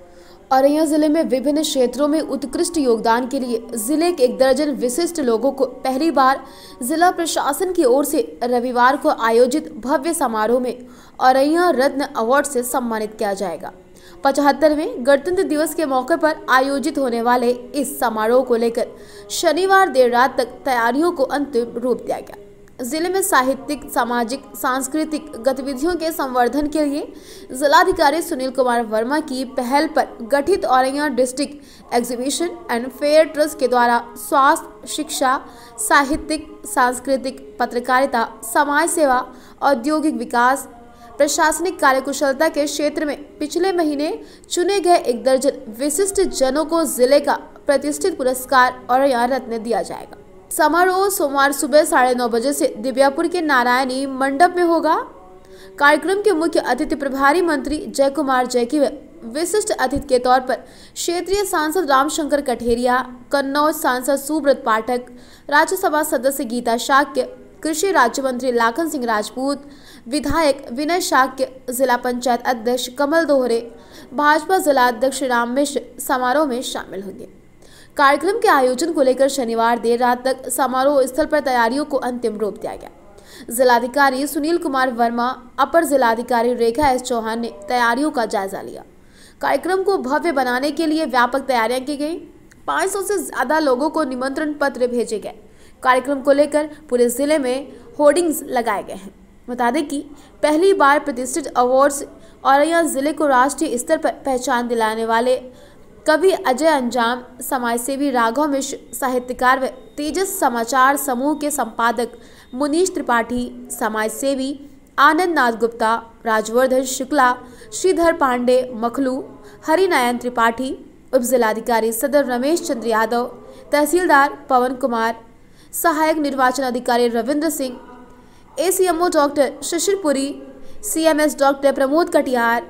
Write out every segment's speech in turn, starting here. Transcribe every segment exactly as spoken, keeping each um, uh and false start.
औरैया जिले में विभिन्न क्षेत्रों में उत्कृष्ट योगदान के लिए जिले के एक दर्जन विशिष्ट लोगों को पहली बार जिला प्रशासन की ओर से रविवार को आयोजित भव्य समारोह में औरैया रत्न अवार्ड से सम्मानित किया जाएगा। पचहत्तरवें गणतंत्र दिवस के मौके पर आयोजित होने वाले इस समारोह को लेकर शनिवार देर रात तक तैयारियों को अंतिम रूप दिया गया। जिले में साहित्यिक, सामाजिक, सांस्कृतिक गतिविधियों के संवर्धन के लिए जिलाधिकारी सुनील कुमार वर्मा की पहल पर गठित Auraiya district exhibition and fair trust के द्वारा स्वास्थ्य, शिक्षा, साहित्यिक, सांस्कृतिक, पत्रकारिता, समाज सेवा, औद्योगिक विकास, प्रशासनिक कार्यकुशलता के क्षेत्र में पिछले महीने चुने गए एक दर्जन विशिष्ट जनों को जिले का प्रतिष्ठित पुरस्कार औरैया रत्न दिया जाएगा। समारोह सोमवार सुबह साढ़े नौ बजे से दिव्यापुर के नारायणी मंडप में होगा। कार्यक्रम के मुख्य अतिथि प्रभारी मंत्री जय कुमार जैकी व विशिष्ट अतिथि के तौर पर क्षेत्रीय सांसद रामशंकर कठेरिया, कन्नौज सांसद सुब्रत पाठक, राज्यसभा सदस्य गीता शाक्य, कृषि राज्य मंत्री लाखन सिंह राजपूत, विधायक विनय शाक्य, जिला पंचायत अध्यक्ष कमल दोहरे, भाजपा जिला अध्यक्ष राम मिश्र समारोह में शामिल होंगे। कार्यक्रम के आयोजन को लेकर शनिवार देर रात तक समारोह स्थल पर तैयारियों को अंतिम रूप दिया गया। जिलाधिकारी सुनील कुमार वर्मा, अपर जिलाधिकारी रेखा एस चौहान ने तैयारियों का जायजा लिया। कार्यक्रम को भव्य बनाने के लिए व्यापक तैयारियां की गई। पाँच सौ से ज्यादा लोगों को निमंत्रण पत्र भेजे गए। कार्यक्रम को लेकर पूरे जिले में होर्डिंग्स लगाए गए हैं। बता दें कि पहली बार प्रतिष्ठित अवार्ड्स औरैया जिले को राष्ट्रीय स्तर पर पहचान दिलाने वाले कवि अजय अंजाम, समाजसेवी राघव मिश्र, साहित्यकार व तेजस समाचार समूह के संपादक मुनीश त्रिपाठी, समाजसेवी आनंद नाथ गुप्ता, राजवर्धन शुक्ला, श्रीधर पांडे मखलू, हरिनारायण त्रिपाठी, उप जिलाधिकारी सदर रमेश चंद्र यादव, तहसीलदार पवन कुमार, सहायक निर्वाचन अधिकारी Ravindra Singh, ACMO doctor Shishirpuri, CMS doctor Pramod Katiyar,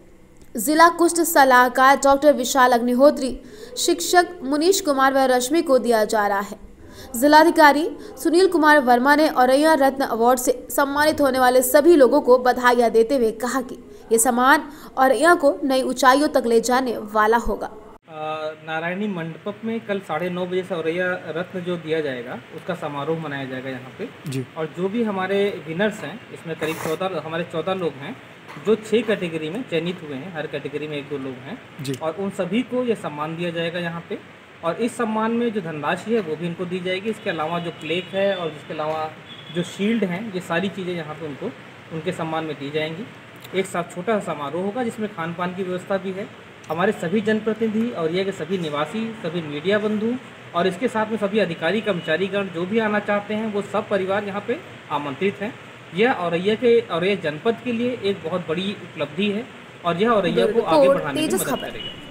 जिला कुष्ठ सलाहकार डॉक्टर विशाल अग्निहोत्री, शिक्षक मुनीश कुमार व रश्मि को दिया जा रहा है। जिलाधिकारी सुनील कुमार वर्मा ने औरैया रत्न अवार्ड से सम्मानित होने वाले सभी लोगों को बधाइयां देते हुए कहा कि ये सम्मान औरैया को नई ऊंचाइयों तक ले जाने वाला होगा। नारायणी मंडप में कल साढ़े नौ बजे से औरैया रत्न जो दिया जाएगा उसका समारोह मनाया जाएगा यहाँ पे जी। और जो भी हमारे विनर्स हैं, इसमें करीब चौदह हमारे चौदह लोग हैं जो छह कैटेगरी में चयनित हुए हैं। हर कैटेगरी में एक दो लोग हैं जी। और उन सभी को ये सम्मान दिया जाएगा यहाँ पे। और इस सम्मान में जो धनराशि है वो भी इनको दी जाएगी। इसके अलावा जो प्लेक है और इसके अलावा जो शील्ड हैं, ये सारी चीज़ें यहाँ पे उनको उनके सम्मान में दी जाएंगी। एक साथ छोटा सा समारोह होगा जिसमें खान पान की व्यवस्था भी है। हमारे सभी जनप्रतिनिधि और ये के सभी निवासी, सभी मीडिया बंधु और इसके साथ में सभी अधिकारी कर्मचारीगण जो भी आना चाहते हैं वो सब परिवार यहाँ पे आमंत्रित हैं। यह औरैया के औरैया जनपद के लिए एक बहुत बड़ी उपलब्धि है और यह औरैया को आगे बढ़ाने में मदद करेगा।